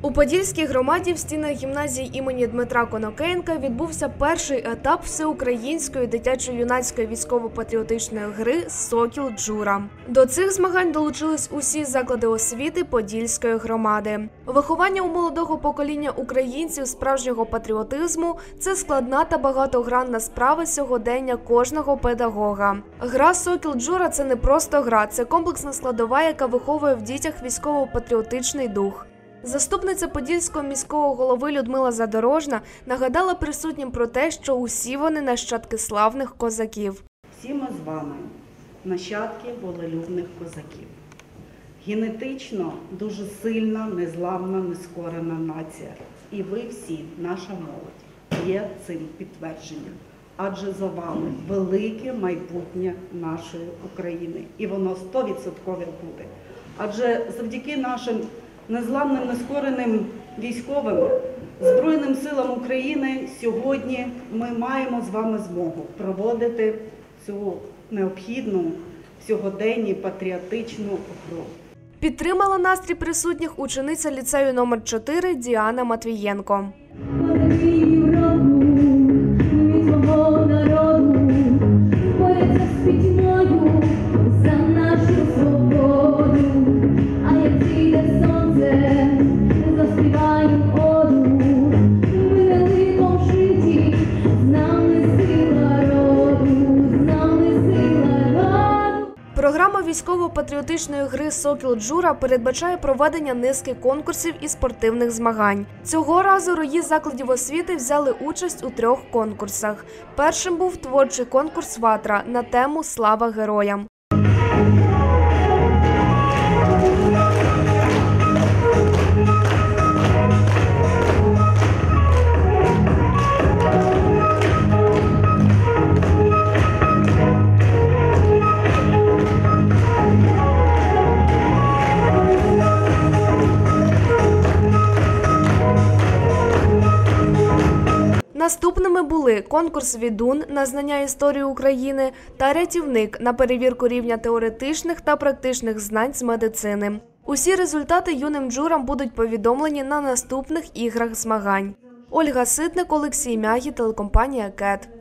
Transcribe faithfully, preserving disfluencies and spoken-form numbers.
У Подільській громаді в стінах гімназії імені Дмитра Конокенка відбувся перший етап всеукраїнської дитячо-юнацької військово-патріотичної гри «Сокіл Джура». До цих змагань долучились усі заклади освіти Подільської громади. Виховання у молодого покоління українців справжнього патріотизму – це складна та багатогранна справа сьогодення кожного педагога. Гра «Сокіл Джура» – це не просто гра, це комплексна складова, яка виховує в дітях військово-патріотичний дух. Заступниця Подільського міського голови Людмила Задорожна нагадала присутнім про те, що усі вони нащадки славних козаків. Всі ми з вами нащадки волелюбних козаків. Генетично дуже сильна, незламна, нескорена нація. І ви всі, наша молодь, є цим підтвердженням. Адже за вами велике майбутнє нашої України. І воно сто відсотків буде. Адже завдяки нашим незламним, нескореним військовим, Збройним силам України сьогодні ми маємо з вами змогу проводити цю необхідну в сьогоденні патріотичну гру. Підтримала настрій присутніх учениця ліцею номер чотири Діана Матвієнко. Програма військово-патріотичної гри «Сокіл Джура» передбачає проведення низки конкурсів і спортивних змагань. Цього разу рої закладів освіти взяли участь у трьох конкурсах. Першим був творчий конкурс «Ватра» на тему «Слава героям». Наступними були конкурс «Відун» на знання історії України та «Рятівник» на перевірку рівня теоретичних та практичних знань з медицини. Усі результати юним джурам будуть повідомлені на наступних іграх змагань. Ольга Ситник, Олексій Мягі, телекомпанія «Кет».